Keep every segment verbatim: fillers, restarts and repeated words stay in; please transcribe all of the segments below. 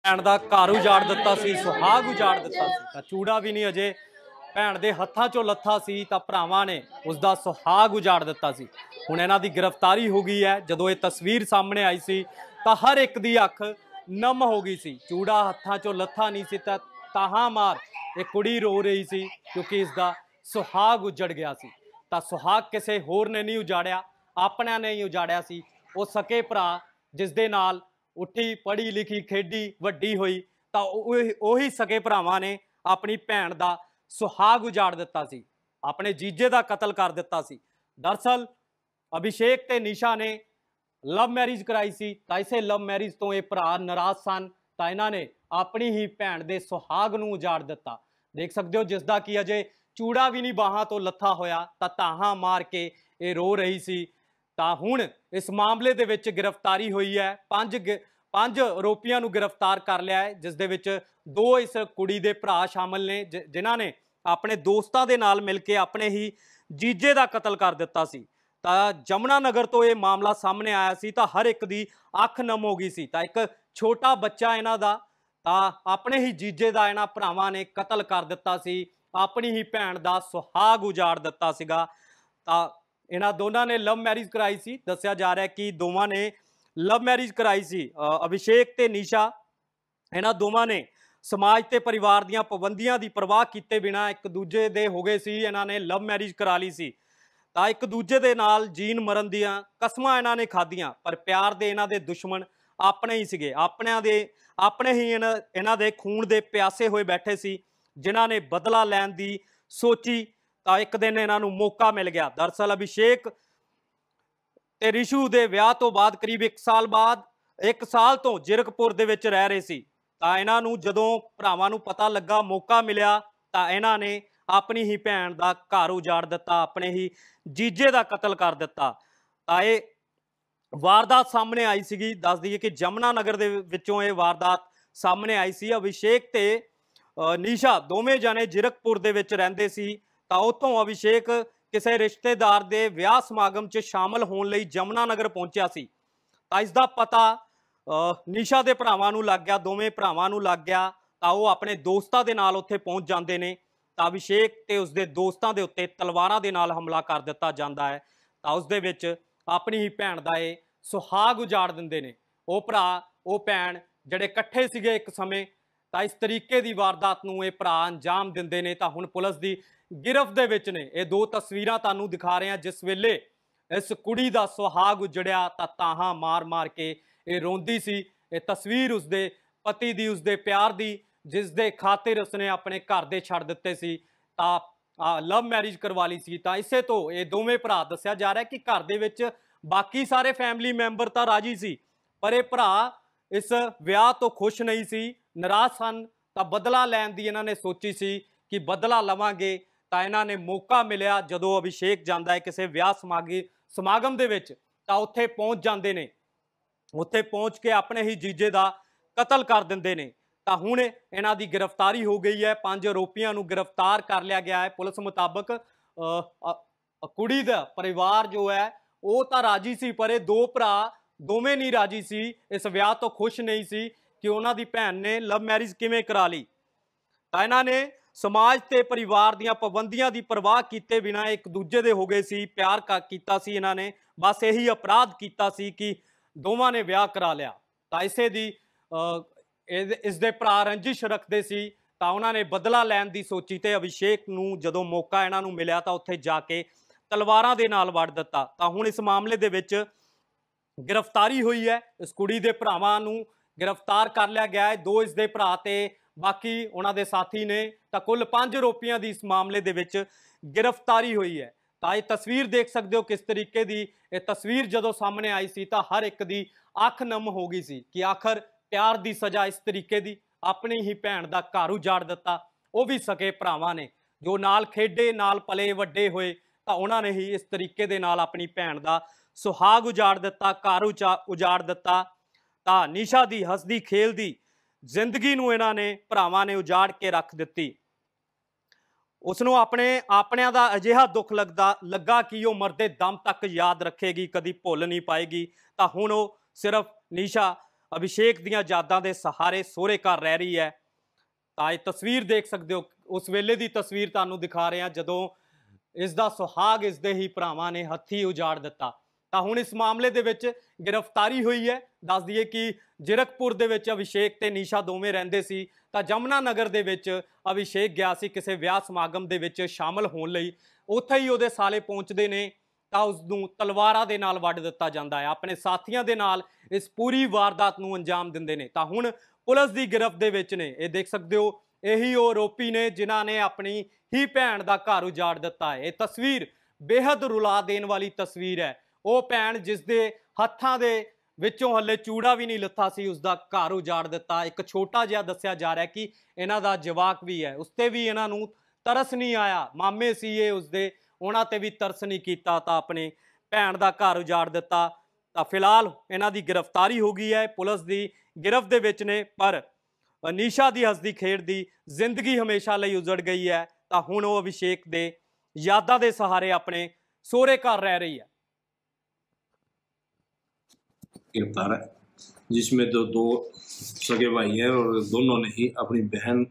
भैन का घर उजाड़ दिता सी, सुहाग उजाड़ दिता सी। चूड़ा भी नहीं अजे भैन के हत्थों चों लथा सी तां भरावां ने उसका सुहाग उजाड़ दिता सी। हुण इन्हां दी गिरफ्तारी हो गई है। जदों ये तस्वीर सामने आई सी तां हर एक दी अख नम हो गई सी। चूड़ा हत्थों चों लथा नहीं सी तां ताहां मार ये कुड़ी रो रही सी क्योंकि इसका सुहाग उजड़ गया सी। तां सुहाग किसी होर ने नहीं उजाड़िया, अपनिਆਂ ने ही उजाड़िया सी। वो सके भरा जिस दे नाल उठी पढ़ी लिखी खेडी वड्डी हुई तां उही सके भरावां ने अपनी भैन का सुहाग उजाड़ दिता सी, अपने जीजे का कतल कर दिता सी। दरअसल अभिषेक ते निशा ने लव मैरिज कराई सी तां इसे लव मैरिज तो ये भरा नाराज सन तां इन्हां ने अपनी ही भैन के सुहाग नूं उजाड़ दिता। देख सकते हो जिसका कि अजे चूड़ा भी नहीं बाहां तो लथा होया तां ताहां मार के ये रो रही सी। तां हुण इस मामले दे विच गिरफ्तारी हुई है। पंज पंज आरोपियों नूं गिरफ्तार कर लिया है, जिस दे विच दो इस कुड़ी दे भरा शामिल ने जिन्हां ने अपने दोस्तां दे नाल मिल के अपने ही जीजे का कतल कर दिता सी। तां जमुना नगर तो ये मामला सामने आया सी तां हर एक दी अख नम हो गई सी। तां एक छोटा बच्चा इन्हां दा तां अपने ही जीजे का इन्हां भरावां ने कतल कर दिता सी, अपनी ही भैन का सुहाग उजाड़ दिता सीगा। तां इन्हां दोनों ने लव मैरिज कराई सी। दस्सिया जा रहा है कि दोवां ने लव मैरिज कराई सी। अभिषेक ते निशा इन्हां दोवां ने समाज ते परिवार दीयां पाबंदियां दी परवाह कीते बिना एक दूजे दे हो गए सी। इन्हां ने लव मैरिज करा ली सी तां एक दूजे दे नाल जीन मरन दीयां कसमां इन्हां ने खादियां, पर प्यार दे इन्हां दे दुश्मन अपने ही सीगे, अपने दे अपने ही इन्हां दे खून दे प्यासे होए बैठे सी, जिन्हां ने बदला लैण दी सोची तां एक दिन इन्हां नूं मौका मिल गया। दरअसल अभिषेक ते रिशू दे विआह तो बाद करीब एक साल बाद एक साल तो जीरकपुर दे विच रह रहे सी तां इन्हां नूं जदों भरावां नूं पता लगा मौका मिलिया तां इन्हां ने अपनी ही भैन का घर उजाड़ दिता, अपने ही जीजे का कतल कर दिता। तां ये वारदात सामने आई सी। दस दईए कि जमुना नगर दे विचों ये वारदात सामने आई सी। अभिषेक ते निशा दोवें जने जीरकपुर दे विच रहिंदे सी तां उत्थों अभिषेक किसी रिश्तेदार के विआह समागम च शामिल होने लई जमुना नगर पहुंचा सी तां इसदा पता निशा दे भरावां नूं लग गया, दोवें भरावां नूं लग गया तां वो अपने दोस्तां दे नाल उत्थे पहुंच जांदे ने तां अभिषेक ते उसदे दोस्तां दे उत्ते तलवारां दे नाल हमला कर दिता जांदा है तां उसदे विच अपनी ही भैन दा ये सुहाग उजाड़ दिंदे ने। वो भरा वो भैन जिहड़े इकट्ठे सीगे एक समय तां इस तरीके की वारदात नूं ये भरा अंजाम दिंदे ने। तां हुण पुलिस दी गिरफ्त दे विच ने। ये दो तस्वीरां तुहानूं दिखा रहे हैं जिस वेले इस कुड़ी दा सुहाग उजड़िया तां ताहां मार मार के ये रोंदी सी। ये तस्वीर उसदे पति दी, उसदे प्यार दी, जिस दे खातिर उसने अपने घर दे छड़ दिते सी तां लव मैरिज करवा ली सी। तां इसे तो ये दोवें भरा दस्सिया जा रहा है कि घर दे विच बाकी सारे फैमिली मैंबर तां राजी सी, पर ये भरा इस विआह तो खुश नहीं सी, नाराज सन। तां बदला लैण दी इन्हां ने सोची सी कि बदला लवांगे तां इन्हां ने मौका मिलिया जदों अभिषेक जांदा है किसी विआह समागी समागम दे विच तां उत्थे पहुंच जांदे ने, उत्थे पहुंच के अपने ही जीजे का कतल कर दिंदे ने। तां हुण इन्हां दी गिरफ्तारी हो गई है। पंज आरोपियों नूं गिरफ्तार कर लिया गया है। पुलिस मुताबक कुड़ी दा परिवार जो है वो तां राजी सी, पर दो भरा दोवें नहीं राजी सी, इस विआह तो खुश नहीं सी कि उन्हां दी भैन ने लव मैरिज किवें करा ली। तां इन्हां ने समाज ते परिवार दीयां पाबंदियां दी परवाह कीते बिना एक दूजे दे हो गए सी, प्यार का कीता सी। इन्हां ने बस यही अपराध कीता सी कि दोवां ने विआह करा लिया। तां इसे दी इस दे भरा रंजिश रखदे सी तां उन्हां ने बदला लैण दी सोची ते अभिषेक नूं जदों मौका इन्हां नूं मिलिया तां उत्थे जाके तलवारां दे नाल वड़ दिता। तां हुण इस मामले दे विच गिरफ्तारी हुई है। इस कुड़ी दे भरावां नूं गिरफ्तार कर लिया गया है। दो इस दे भरा ते बाकी उन्हां दे साथी ने तां कुल पंज आरोपियों की इस मामले दे विच गिरफ्तारी हुई है। तां ये तस्वीर देख सकते हो किस तरीके की ये तस्वीर जदों सामने आई सी तां हर एक दी अख नम हो गई सी कि आखिर प्यार की सज़ा इस तरीके की, अपनी ही भैन का घर उजाड़ दिता, वो भी सके भरावां ने जो नाल खेडे नाल पले वड्डे होए तां उन्हां ने ही इस तरीके दे नाल अपनी भैन का सुहाग उजाड़ दिता, घर उजा उजाड़ दिता। तां निशा दी हसदी खेलदी जिंदगी नूं इन्हां ने भरावां ने उजाड़ के रख दित्ती। उसनों अपने आपणियां दा अजिहा दुख लगदा लगा कि वो मरदे दम तक याद रखेगी, कदी भुल नहीं पाएगी। तां हुण वो सिर्फ निशा ਅਭਿਸ਼ੇਕ ਦੀਆਂ ਯਾਦਾਂ ਦੇ ਸਹਾਰੇ ਸਹੁਰੇ ਘਰ ਰਹਿ ਰਹੀ ਹੈ। ਤਾਂ ਇਹ ਤਸਵੀਰ ਦੇਖ ਸਕਦੇ ਹੋ, ਉਸ ਵੇਲੇ ਦੀ ਤਸਵੀਰ ਤੁਹਾਨੂੰ ਦਿਖਾ ਰਹੇ ਹਾਂ ਜਦੋਂ ਇਸ ਦਾ ਸੁਹਾਗ ਇਸ ਦੇ ਹੀ ਭਰਾਵਾਂ ਨੇ ਹੱਥੀਂ ਉਜਾੜ ਦਿੱਤਾ। ਤਾਂ ਹੁਣ ਇਸ ਮਾਮਲੇ ਦੇ ਵਿੱਚ ਗ੍ਰਿਫਤਾਰੀ ਹੋਈ ਹੈ। ਦੱਸ ਦਈਏ ਕਿ ਜ਼ੀਰਕਪੁਰ ਦੇ ਵਿੱਚ ਅਭਿਸ਼ੇਕ ਤੇ ਨੀਸ਼ਾ ਦੋਵੇਂ ਰਹਿੰਦੇ ਸੀ। ਤਾਂ ਜਮਨਾ ਨਗਰ ਦੇ ਵਿੱਚ ਅਭਿਸ਼ੇਕ ਗਿਆ ਸੀ ਕਿਸੇ ਵਿਆਹ ਸਮਾਗਮ ਦੇ ਵਿੱਚ ਸ਼ਾਮਲ ਹੋਣ ਲਈ। ਉੱਥੇ ਹੀ ਉਹਦੇ ਸਾਲੇ ਪਹੁੰਚਦੇ ਨੇ ਤਾਂ ਉਸ ਨੂੰ ਤਲਵਾਰਾਂ ਦੇ ਨਾਲ ਵੱਢ ਦਿੱਤਾ ਜਾਂਦਾ ਹੈ। ਆਪਣੇ ਸਾਥੀਆਂ ਦੇ ਨਾਲ ਇਸ ਪੂਰੀ ਵਾਰਦਾਤ ਨੂੰ ਅੰਜਾਮ ਦਿੰਦੇ ਨੇ। ਤਾਂ ਹੁਣ ਪੁਲਿਸ ਦੀ ਗਿਰਫਤ ਦੇ ਵਿੱਚ ਨੇ। ਇਹ ਦੇਖ ਸਕਦੇ ਹੋ, ਇਹੀ ਉਹ ਆਰੋਪੀ ਨੇ ਜਿਨ੍ਹਾਂ ਨੇ ਆਪਣੀ ਹੀ ਭੈਣ ਦਾ ਘਰ ਉਜਾੜ ਦਿੱਤਾ ਹੈ। ਇਹ ਤਸਵੀਰ ਬੇਹੱਦ ਰੁਲਾ ਦੇਣ ਵਾਲੀ ਤਸਵੀਰ ਹੈ। ਉਹ ਭੈਣ ਜਿਸ ਦੇ ਹੱਥਾਂ ਦੇ ਵਿੱਚੋਂ ਹੱਲੇ ਚੂੜਾ ਵੀ ਨਹੀਂ ਲੱਥਾ ਸੀ, ਉਸਦਾ ਘਰ ਉਜਾੜ ਦਿੱਤਾ। ਇੱਕ ਛੋਟਾ ਜਿਹਾ ਦੱਸਿਆ ਜਾ ਰਿਹਾ ਕਿ ਇਹਨਾਂ ਦਾ ਜਵਾਕ ਵੀ ਹੈ, ਉਸ ਤੇ ਵੀ ਇਹਨਾਂ ਨੂੰ ਤਰਸ ਨਹੀਂ ਆਇਆ। ਮਾਮੇ ਸੀ ਇਹ ਉਸਦੇ, ਉਹਨਾਂ ਤੇ ਵੀ ਤਰਸ ਨਹੀਂ ਕੀਤਾ ਤਾਂ ਆਪਣੇ ਭੈਣ ਦਾ ਘਰ ਉਜਾੜ ਦਿੱਤਾ। ਤਾਂ ਫਿਲਹਾਲ ਇਹਨਾਂ ਦੀ ਗ੍ਰਿਫਤਾਰੀ ਹੋ ਗਈ ਹੈ, ਪੁਲਿਸ ਦੀ ਗਿਰਫਤ ਦੇ ਵਿੱਚ ਨੇ। ਪਰ ਨੀਸ਼ਾ ਦੀ ਹੱਸਦੀ ਖੇਡਦੀ ਜ਼ਿੰਦਗੀ ਹਮੇਸ਼ਾ ਲਈ ਉਜੜ ਗਈ ਹੈ। ਤਾਂ ਹੁਣ ਉਹ ਅਭਿਸ਼ੇਕ ਦੇ ਯਾਦਾਂ ਦੇ ਸਹਾਰੇ ਆਪਣੇ ਸਹੁਰੇ ਘਰ ਰਹਿ ਰਹੀ ਹੈ। गिरफ्तार है, जिसमें दो दो सगे भाई हैं और दोनों ने ही अपनी बहन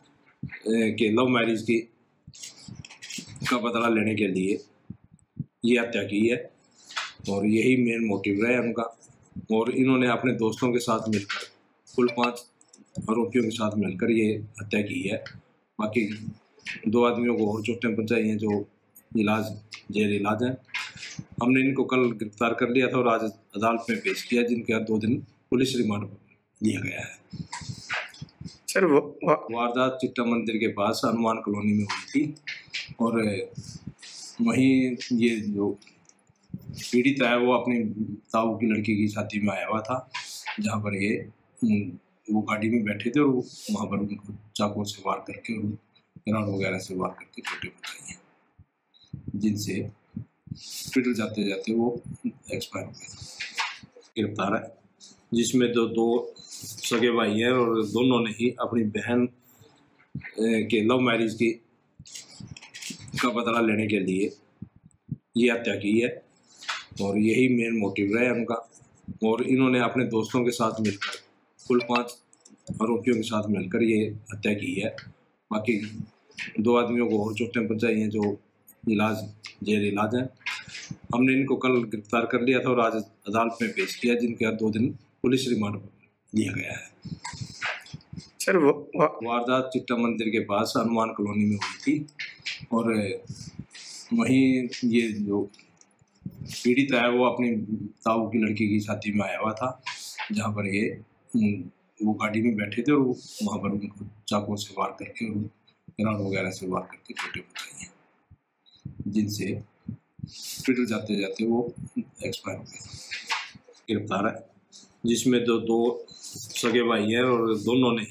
के लव मैरिज की का बदला लेने के लिए ये हत्या की है और यही मेन मोटिव रहा है उनका। और इन्होंने अपने दोस्तों के साथ मिलकर कुल पांच आरोपियों के साथ मिलकर ये हत्या की है। बाकी दो आदमियों को और चोटें पहुँचाई हैं जो इलाज जेल इलाज है। हमने इनको कल गिरफ्तार कर लिया था और आज अदालत में पेश किया, जिनके दो दिन पुलिस रिमांड दिया गया है। सर वो वारदात चिट्टा मंदिर के पास हनुमान कॉलोनी में हुई थी और वहीं ये जो पीड़ित है वो अपनी ताऊ की लड़की की शादी में आया हुआ था, जहाँ पर ये वो गाड़ी में बैठे थे और वहाँ पर उनको चाकू से वार करके और ग्राउंड वगैरह से वार करके चोटें पहुँचाई हैं, जिनसे हॉस्पिटल जाते जाते वो एक्सपायर हो गए। गिरफ्तार है, जिसमें दो दो सगे भाई हैं और दोनों ने ही अपनी बहन के लव मैरिज की का बदला लेने के लिए ये हत्या की है और यही मेन मोटिव रहा है उनका। और इन्होंने अपने दोस्तों के साथ मिलकर कुल पांच आरोपियों के साथ मिलकर ये हत्या की है। बाकी दो आदमियों को और चोटें पहुँचाई हैं जो इलाज जेल इलाज है। हमने इनको कल गिरफ्तार कर लिया था और आज अदालत में पेश किया, जिनके दो दिन पुलिस रिमांड दिया गया है। सर वो वारदात चिट्टा मंदिर के पास हनुमान कॉलोनी में हुई थी और वहीं ये जो पीड़ित है वो अपनी ताऊ की लड़की की शादी में आया हुआ था, जहाँ पर ये वो गाड़ी में बैठे थे और वहाँ पर उनको चाकू से वार करके और ग्राउंड वगैरह से वार करके चोटें पहुँचाई हैं, जिनसे हॉस्पिटल जाते जाते वो एक्सपायर हो गए। गिरफ्तार है, जिसमें दो दो सगे भाई हैं और दोनों ने